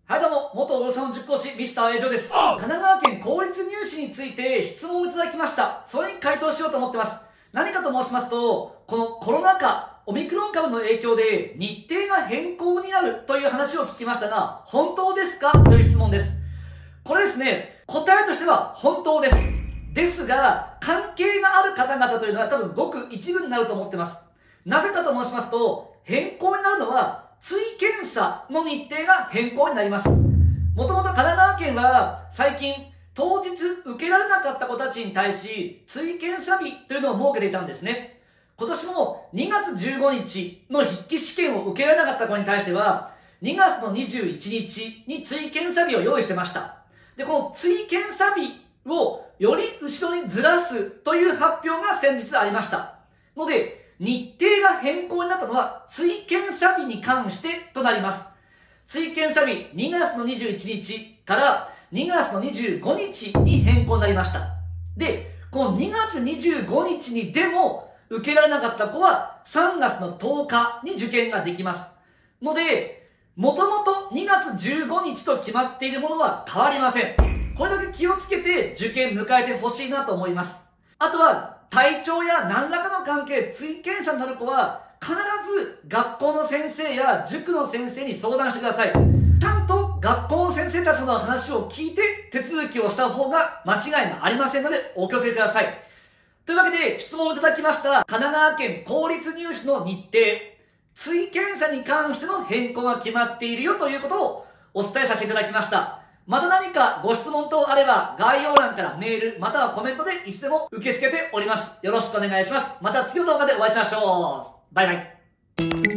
はいどうも、元大阪の塾講師、ミスター A ジョーです。神奈川県公立入試について質問をいただきました。それに回答しようと思ってます。何かと申しますと、このコロナ禍、オミクロン株の影響で日程が変更になるという話を聞きましたが、本当ですかという質問です。これですね、答えとしては本当です。ですが、関係がある方々というのは多分ごく一部になると思ってます。なぜかと申しますと、変更になるのは、追検査の日程が変更になります。もともと神奈川県は最近当日受けられなかった子たちに対し追検査日というのを設けていたんですね。今年も2月15日の筆記試験を受けられなかった子に対しては2月の21日に追検査日を用意してました。で、この追検査日をより後ろにずらすという発表が先日ありました。ので、日程が変更になったのは追検査日に関してとなります。追検査日2月の21日から2月の25日に変更になりました。で、この2月25日にでも受けられなかった子は3月の10日に受験ができます。ので、もともと2月15日と決まっているものは変わりません。これだけ気をつけて受験迎えてほしいなと思います。あとは、体調や何らかの関係、追検査になる子は、必ず学校の先生や塾の先生に相談してください。ちゃんと学校の先生たちの話を聞いて手続きをした方が間違いがありませんのでお気をつけください。というわけで質問をいただきました神奈川県公立入試の日程、追検査に関しての変更が決まっているよということをお伝えさせていただきました。また何かご質問等あれば概要欄からメールまたはコメントでいつでも受け付けております。よろしくお願いします。また次の動画でお会いしましょう。バイバイ。